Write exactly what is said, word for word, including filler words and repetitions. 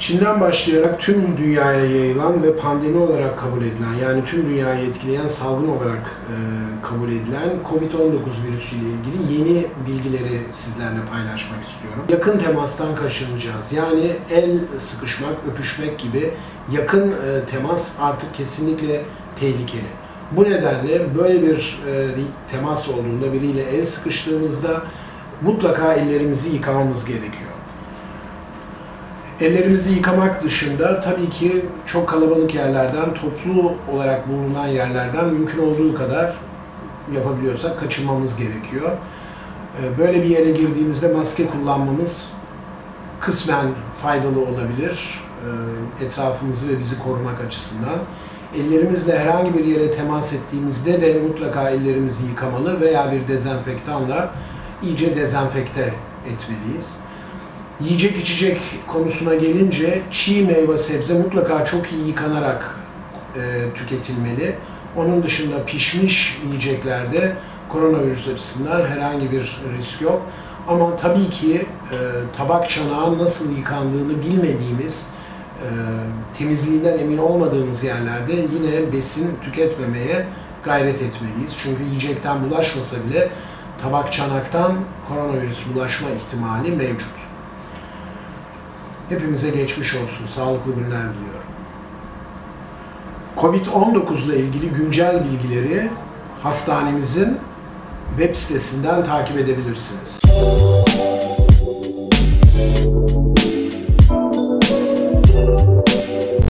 Çin'den başlayarak tüm dünyaya yayılan ve pandemi olarak kabul edilen, yani tüm dünyayı etkileyen salgın olarak e, kabul edilen kovid on dokuz virüsüyle ilgili yeni bilgileri sizlerle paylaşmak istiyorum. Yakın temastan kaçınacağız. Yani el sıkışmak, öpüşmek gibi yakın e, temas artık kesinlikle tehlikeli. Bu nedenle böyle bir e, temas olduğunda, biriyle el sıkıştığımızda mutlaka ellerimizi yıkamamız gerekiyor. Ellerimizi yıkamak dışında tabii ki çok kalabalık yerlerden, toplu olarak bulunan yerlerden mümkün olduğu kadar yapabiliyorsak kaçınmamız gerekiyor. Böyle bir yere girdiğimizde maske kullanmamız kısmen faydalı olabilir, etrafımızı ve bizi korumak açısından. Ellerimizle herhangi bir yere temas ettiğimizde de mutlaka ellerimizi yıkamalı veya bir dezenfektanla iyice dezenfekte etmeliyiz. Yiyecek içecek konusuna gelince çiğ meyve sebze mutlaka çok iyi yıkanarak e, tüketilmeli. Onun dışında pişmiş yiyeceklerde koronavirüs açısından herhangi bir risk yok. Ama tabii ki e, tabak çanağı nasıl yıkandığını bilmediğimiz, e, temizliğinden emin olmadığımız yerlerde yine besin tüketmemeye gayret etmeliyiz. Çünkü yiyecekten bulaşmasa bile tabak çanaktan koronavirüs bulaşma ihtimali mevcut. Hepimize geçmiş olsun, sağlıklı günler diliyorum. kovid on dokuz ile ilgili güncel bilgileri hastanemizin web sitesinden takip edebilirsiniz.